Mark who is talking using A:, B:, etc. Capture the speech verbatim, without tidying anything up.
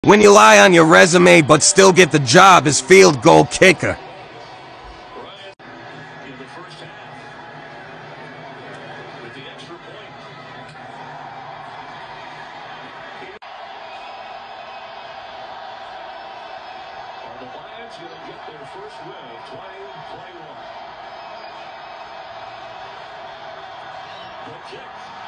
A: When you lie on your resume but still get the job as field goal kicker.
B: In the first half, with the extra point. Are the Lions going to get their first win of twenty twenty-one? The kick.